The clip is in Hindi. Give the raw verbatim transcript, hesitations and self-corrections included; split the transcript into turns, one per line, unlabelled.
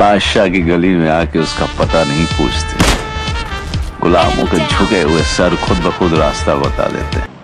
बादशाह की गली में आके उसका पता नहीं पूछते, गुलामों के झुके हुए सर खुद ब खुद रास्ता बता देते हैं।